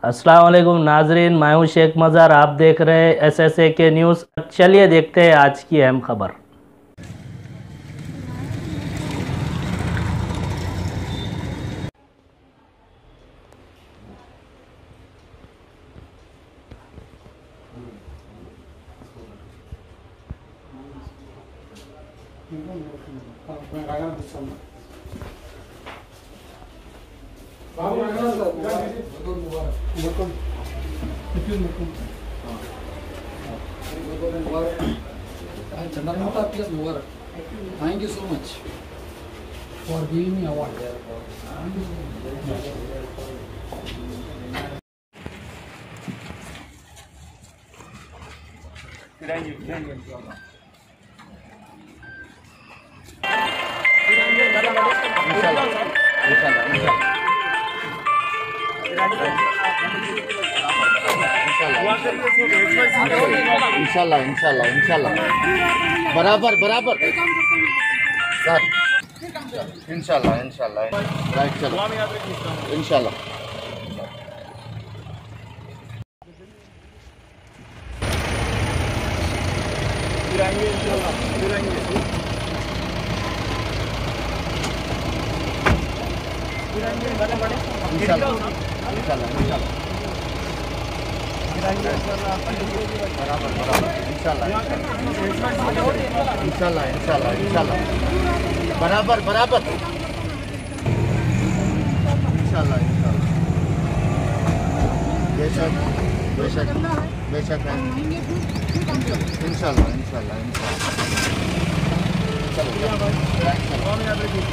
अस्सलाम वालेकुम नाजरीन, मैं हूं शेख मज़ार। आप देख रहे हैं SSA के न्यूज़। चलिए देखते हैं आज की अहम खबर। Chandramuta PS Mubarak. Thank you so much for giving me award. इंशाल्लाह इंशाल्लाह इंशाल्लाह बराबर बराबर सर इंशाल्लाह इंशाल्लाह राइट चलो इंशाल्लाह इंशाल्लाह इंशाल्लाह बराबर बराबर इंशाल्लाह इंशाल्लाह इंशाल्लाह इंशाल्लाह बराबर बराबर इंशाल्लाह इंशाल्लाह बेशक बेशक बेशक है इंशाल्लाह इंशाल्लाह इंशाल्लाह चलो